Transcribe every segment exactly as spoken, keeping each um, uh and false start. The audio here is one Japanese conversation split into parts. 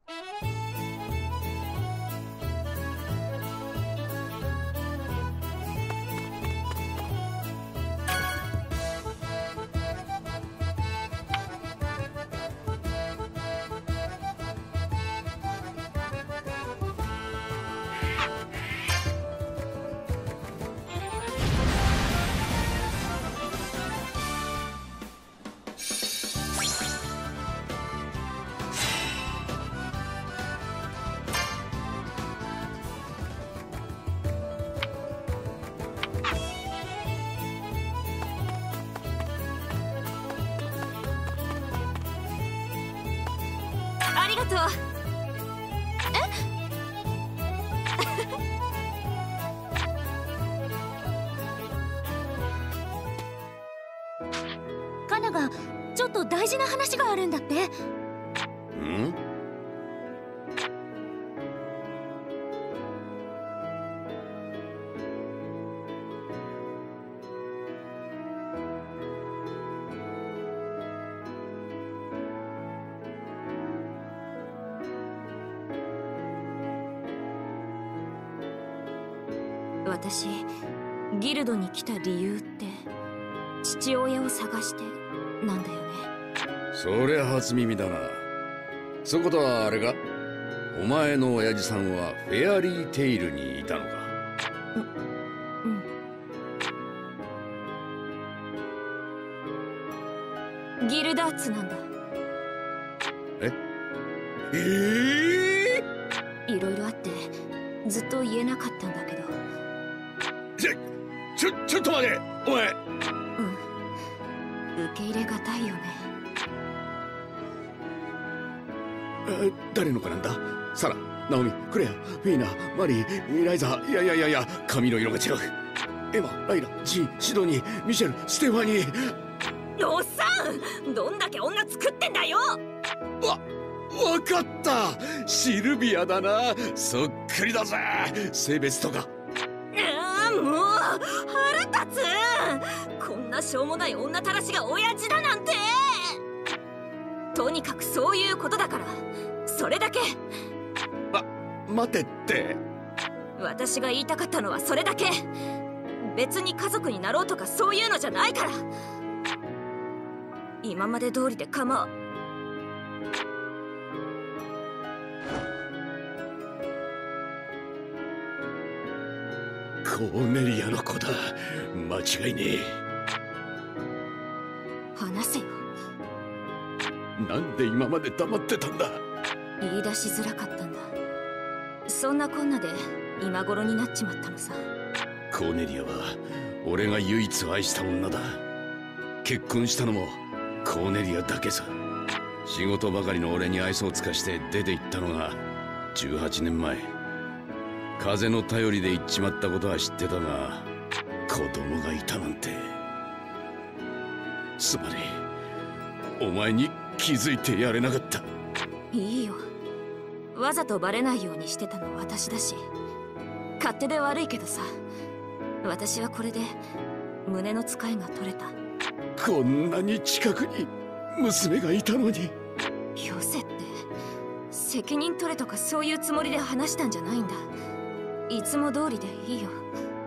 ありがとう。えカナがちょっと大事な話があるんだって。 ん？ 私ギルドに来た理由って父親を探してなんだよね。 そりゃ初耳だな。そことはあれか、お前の親父さんはフェアリーテイルにいたのか。 うん。ギルダーツなんだ。 えええー、いろいろあってずっと言えなかったんだけど。 ちょ、ちょ、ちょっと待て、お前。 うん。受け入れがたいよね。 誰の子なんだ？サラ、ナオミ、クレア、フィーナ、マリー、ライザ、いやいやいやいや、髪の色が違う。エマ、ライラ、ジン、シドニー、ミシェル、ステファニー。 おっさん、どんだけ女作ってんだよ。 わ、わかった。シルビアだな。そっくりだぜ。性別とか。 ああ、もう腹立つ。こんなしょうもない女たらしが親父だなんて。とにかくそういうことだから、それだけ。 あ、待てって。 私が言いたかったのはそれだけ。別に家族になろうとかそういうのじゃないから。今まで通りで構う。 コーネリアの子だ。間違いねえ。 話せよ。 なんで今まで黙ってたんだ。 言い出しづらかったんだ。そんなこんなで今頃になっちまったのさ。 コーネリアは俺が唯一愛した女だ。結婚したのもコーネリアだけさ。仕事ばかりの俺に愛想を尽かして出て行ったのがじゅうはちねんまえ。風の頼りで行っちまったことは知ってたが、子供がいたなんて。すまねえ。お前に気づいてやれなかった。 いいよ。わざとバレないようにしてたのは私だし、勝手で悪いけどさ、私はこれで胸の使いが取れた。 こんなに近くに娘がいたのに。 よせって、責任取れとかそういうつもりで話したんじゃないんだ。いつも通りでいいよ。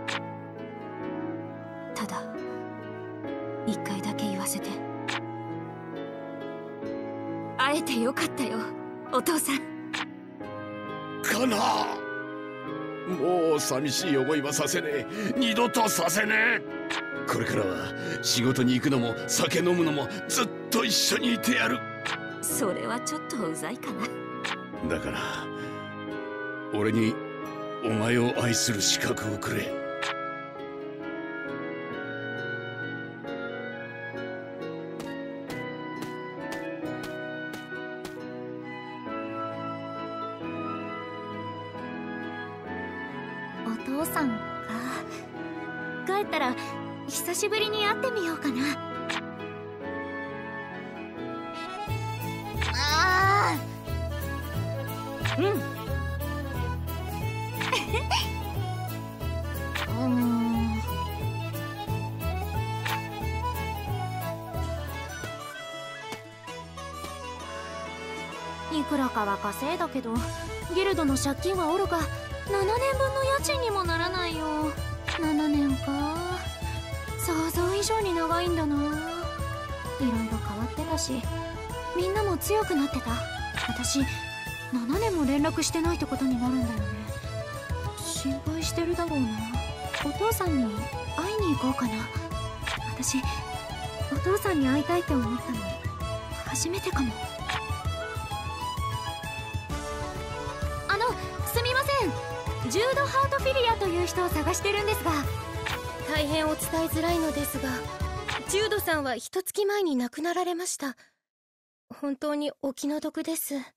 ただ一回だけ言わせて。会えてよかったよ、お父さん。 かな。もう寂しい思いはさせねえ。二度とさせねえ。これからは仕事に行くのも酒飲むのもずっと一緒にいてやる。 それはちょっとうざいかな。 だから俺にお前を愛する資格をくれ。 お父さんか。帰ったら久しぶりに会ってみようかな。ああ。うん。うーん。 いくらかは稼いだけど、ギルドの借金はおろかななねんぶんの家賃にもならないよ。ななねんか、想像以上に長いんだな。いろいろ変わってたし、みんなも強くなってた。私ななねんも連絡してないってことになるんだよね。心配してるだろうな。お父さんに会いに行こうかな。私お父さんに会いたいって思ったの初めてかも。あの、すみません、ジュード・ハートフィリアという人を探してるんですが。 大変お伝えづらいのですが、ジュードさんは一月前に亡くなられました。本当にお気の毒です。 う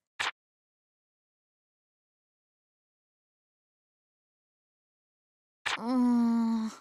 ーん。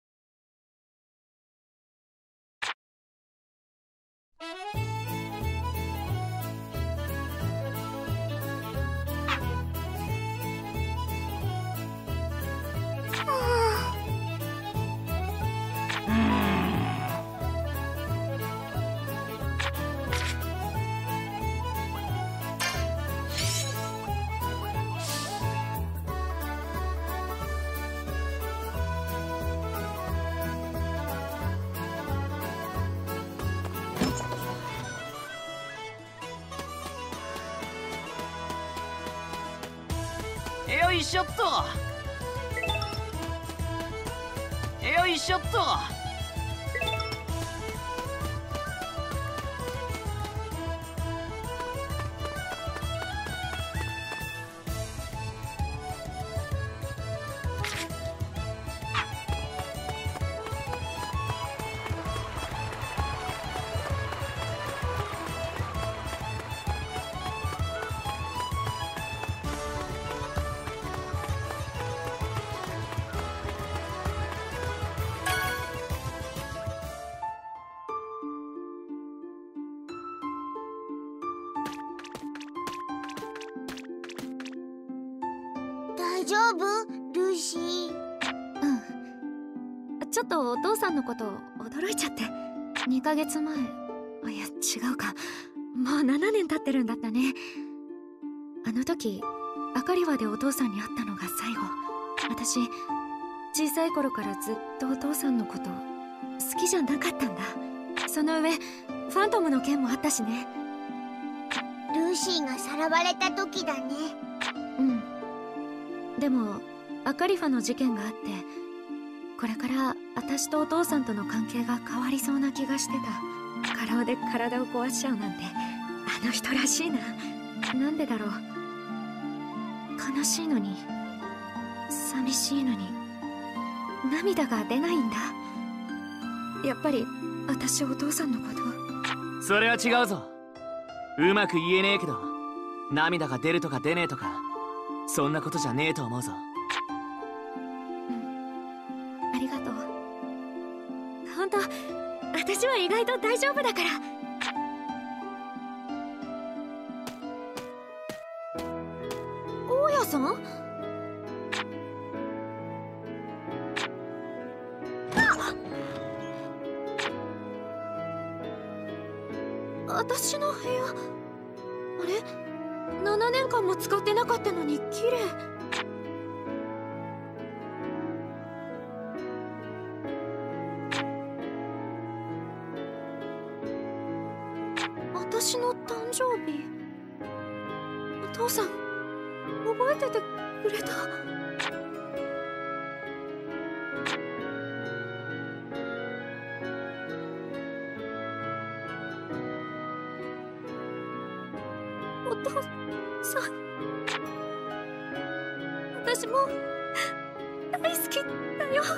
よいしょっと、よいしょっと。 大丈夫？ルーシー。 うん。ちょっとお父さんのこと驚いちゃって。にかげつまえ、あ、いや違うか、もうななねん経ってるんだったね。あの時アカリワでお父さんに会ったのが最後。私小さい頃からずっとお父さんのこと好きじゃなかったんだ。その上ファントムの件もあったしね。 ルーシーがさらわれた時だね。 うん。でもアカリファの事件があって、これから私とお父さんとの関係が変わりそうな気がしてた。過労で体を壊しちゃうなんてあの人らしいな。なんでだろう。悲しいのに寂しいのに涙が出ないんだ。やっぱり私お父さんのこと。 それは違うぞ。うまく言えねえけど、涙が出るとか出ねえとかそんなことじゃねえと思うぞ。 うん、ありがとう。本当、私は意外と大丈夫だから。大家さん？私の部屋、あれ？ななねんかんも使ってなかったのに綺麗。私の誕生日、お父さん覚えててくれた。お父さん、私も大好きだよ。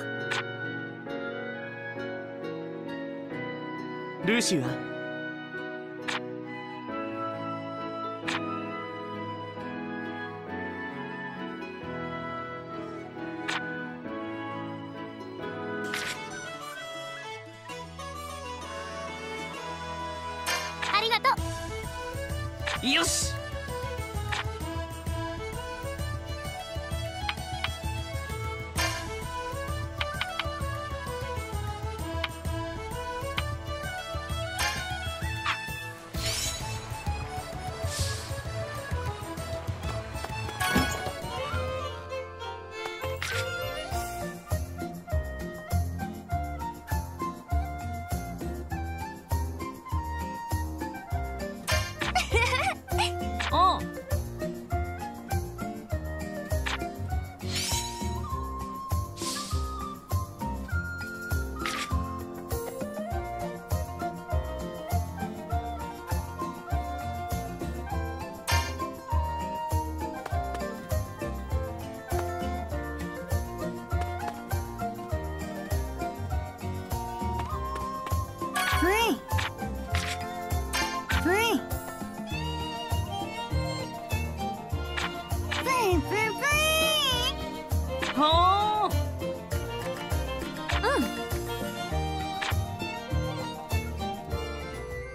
ルーシーは？ ありがとう。 よし。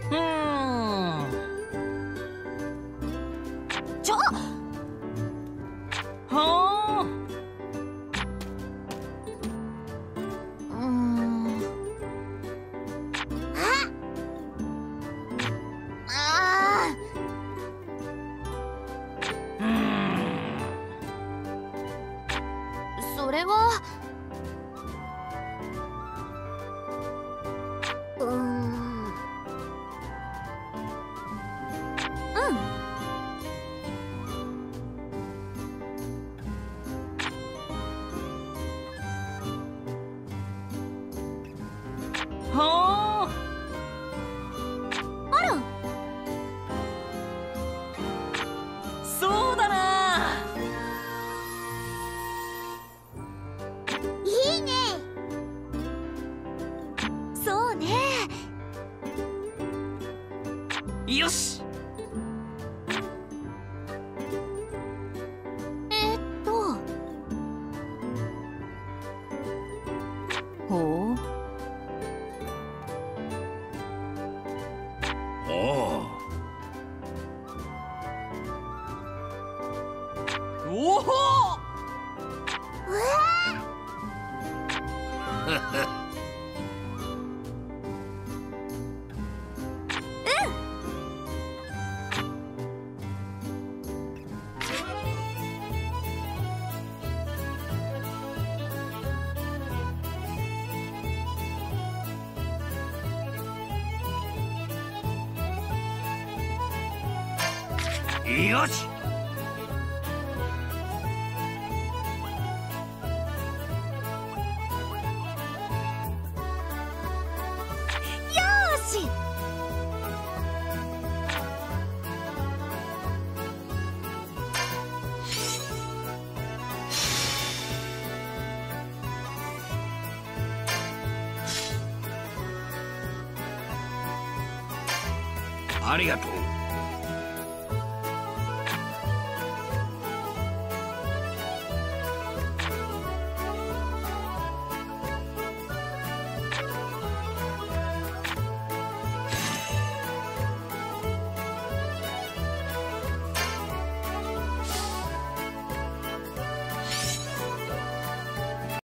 うーん。ちょっはあ。うーん。ああー。うーん。それは。うーん。はあ。あら。そうだな。 いいね。 そうね。 よし。 えっとほう。 おお。 おお。 よし。 よし。 ありがとう。